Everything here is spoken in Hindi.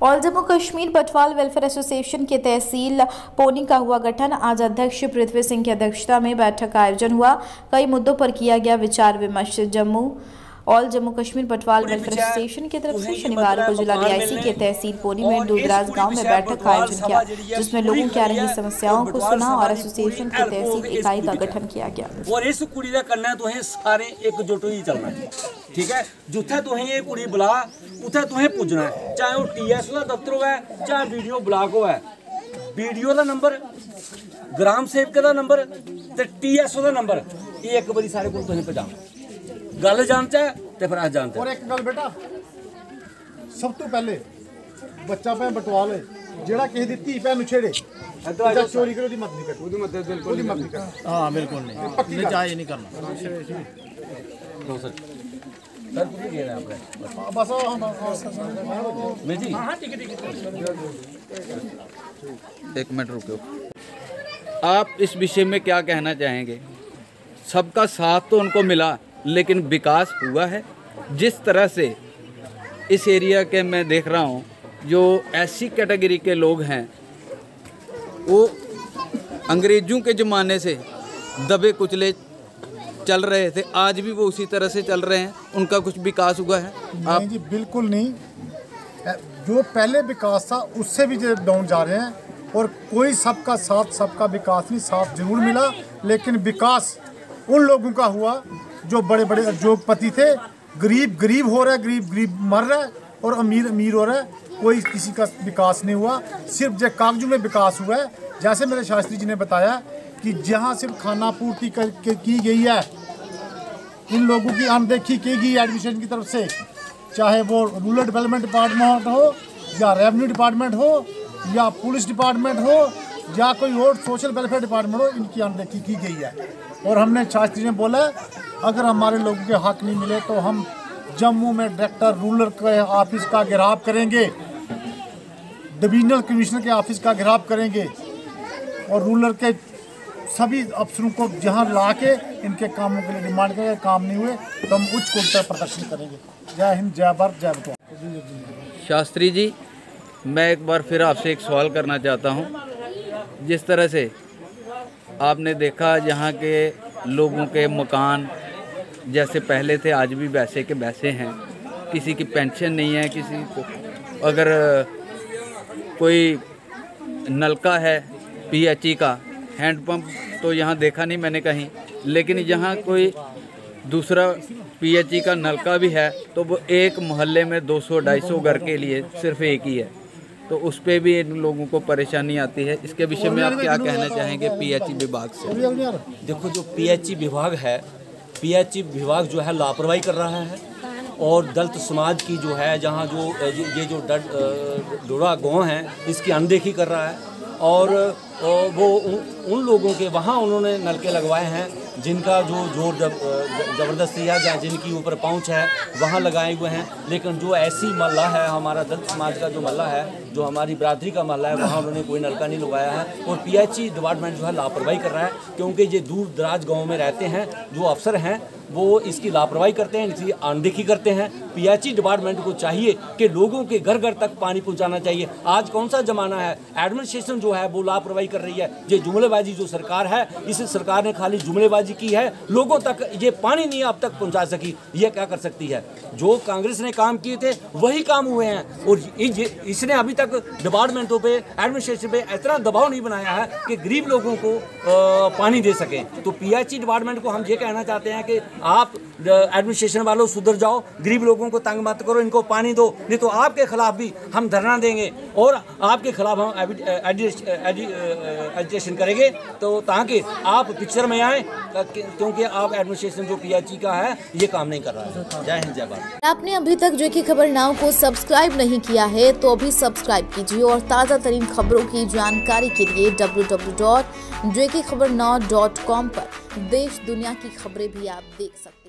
All Jammu Kashmir Batwal welfare association के तहसील पोनी का हुआ गठन। आज अध्यक्ष पृथ्वी सिंह की अध्यक्षता में बैठक का आयोजन हुआ। कई मुद्दों पर किया गया विचार विमर्श। All Jammu Kashmir Batwal welfare association की तरफ से शनिवार को जिला डीआईसी के तहसील पोनी में दूरदराज गांव में बैठक का आयोजन किया, जिसमें लोगों की आ रही समस्याओं को सुना और एसोसिएशन की तहसील इकाई का गठन किया गया। और इस कुड़ी का करना तो है सारे एकजुट ही चलना है, ठीक है। जिथे तुहें ये कुड़ी बुला उथे तुहें पुजना है, चाहे वो टीएस का दफ्तर हो चाहे वीडियो ब्लॉक हो। वीडियो का नंबर, ग्राम सेवक का नंबर ते टीएसओ का नंबर ये एक बारी सारे को तुहें पहुंचा गल जानता है ते फिर अस जानते। और एक गल बेटा, सब तो पहले बच्चा भैन बटवाल है जेड़ा किसी दी धी भैन छेड़े चोरी करे ओदी मत नहीं कर, ओदी मत नहीं कर। हां बिल्कुल नहीं, पक्की जायज नहीं करना। नो सर सर कुछ कह रहे हैं आप बस मैं जी। हां ठीक है। एक मिनट रुको, आप इस विषय में क्या कहना चाहेंगे? सबका साथ तो उनको मिला लेकिन विकास हुआ है? जिस तरह से इस एरिया के मैं देख रहा हूँ, जो ऐसी कैटेगरी के लोग हैं वो अंग्रेज़ों के ज़माने से दबे कुचले चल रहे थे, आज भी वो उसी तरह से चल रहे हैं। उनका कुछ विकास हुआ है? नहीं जी बिल्कुल नहीं, जो पहले विकास था उससे भी डाउन जा रहे हैं। और कोई सबका साथ सबका विकास नहीं, साथ जरूर मिला लेकिन विकास उन लोगों का हुआ जो बड़े बड़े उद्योगपति थे। गरीब गरीब हो रहा है, गरीब गरीब मर रहा है और अमीर अमीर हो रहा है। कोई किसी का विकास नहीं हुआ, सिर्फ जो कागजों में विकास हुआ है। जैसे मेरे शास्त्री जी ने बताया कि जहाँ सिर्फ खाना पूर्ति की गई है, इन लोगों की अनदेखी की गई एडमिनिस्ट्रेशन की तरफ से, चाहे वो रूरल डेवलपमेंट डिपार्टमेंट हो या रेवेन्यू डिपार्टमेंट हो या पुलिस डिपार्टमेंट हो या कोई और सोशल वेलफेयर डिपार्टमेंट हो, इनकी अनदेखी की गई है। और हमने शास्त्री ने बोला अगर हमारे लोगों के हक नहीं मिले तो हम जम्मू में डायरेक्टर रूरल के ऑफिस का घेराव करेंगे, डिवीजनल कमिश्नर के ऑफिस का घेराव करेंगे और रूरल के सभी अफसरों को जहां ला के इनके कामों के लिए डिमांड करेंगे। काम नहीं हुए तो हम उच्च कोर्ट पर प्रदर्शन करेंगे। जय हिंद, जय भारत, जय बटवाल। शास्त्री जी, मैं एक बार फिर आपसे एक सवाल करना चाहता हूँ। जिस तरह से आपने देखा यहाँ के लोगों के मकान जैसे पहले थे आज भी वैसे के वैसे हैं, किसी की पेंशन नहीं है, किसी को अगर कोई नलका है पीएचई का, हैंडपंप तो यहाँ देखा नहीं मैंने कहीं, लेकिन यहाँ कोई दूसरा पीएचई का नलका भी है तो वो एक मोहल्ले में 200-250 घर के लिए सिर्फ एक ही है, तो उस पर भी इन लोगों को परेशानी आती है। इसके विषय में आप क्या कहना चाहेंगे पीएचई विभाग से? देखो, जो पीएचई विभाग है, पीएचई विभाग जो है लापरवाही कर रहा है और दलित समाज की जो है, जहाँ जो ये जो डोरा गाँव है इसकी अनदेखी कर रहा है। और वो उन लोगों के वहाँ उन्होंने नलके लगवाए हैं जिनका जो जोर ज़बरदस्ती है या जिनकी ऊपर पहुँच है वहाँ लगाए हुए हैं। लेकिन जो ऐसी मोहल्ला है, हमारा दलित समाज का जो मोहल्ला है, जो हमारी बरादरी का मोहल्ला है, वहाँ उन्होंने कोई नलका नहीं लगवाया है। और पीएचई डिपार्टमेंट जो है लापरवाही कर रहा है, क्योंकि ये दूर दराज गाँव में रहते हैं, जो अफसर हैं वो इसकी लापरवाही करते हैं, इसकी अनदेखी करते हैं। पीएचई डिपार्टमेंट को चाहिए कि लोगों के घर घर तक पानी पहुंचाना चाहिए। आज कौन सा ज़माना है, एडमिनिस्ट्रेशन जो है वो लापरवाही कर रही है। ये जुमलेबाजी जो सरकार है, इस सरकार ने खाली जुमलेबाजी की है, लोगों तक ये पानी नहीं अब तक पहुंचा सकी। ये क्या कर सकती है? जो कांग्रेस ने काम किए थे वही काम हुए हैं और इसने अभी तक डिपार्टमेंटों पे, एडमिनिस्ट्रेशन पे इतना दबाव नहीं बनाया है कि गरीब लोगों को पानी दे सकें। तो पीएचई डिपार्टमेंट को हम ये कहना चाहते हैं कि आप एडमिनिस्ट्रेशन वालों सुधर जाओ, गरीब लोगों को तंग मत करो, इनको पानी दो, नहीं तो आपके खिलाफ भी हम धरना देंगे और आपके खिलाफ हम एजिटेशन करेंगे, तो ताकि आप पिक्चर में आए, क्योंकि आप एडमिनिस्ट्रेशन जो पीएचई का है ये काम नहीं कर रहा है। जय हिंद, जय भारत। आपने अभी तक जो की खबर नाउ को सब्सक्राइब नहीं किया है तो अभी सब्सक्राइब कीजिए और ताज़ा तरीन खबरों की जानकारी के लिए www.jkhabarnow.com पर देश दुनिया की खबरें भी आप देख सकते हैं।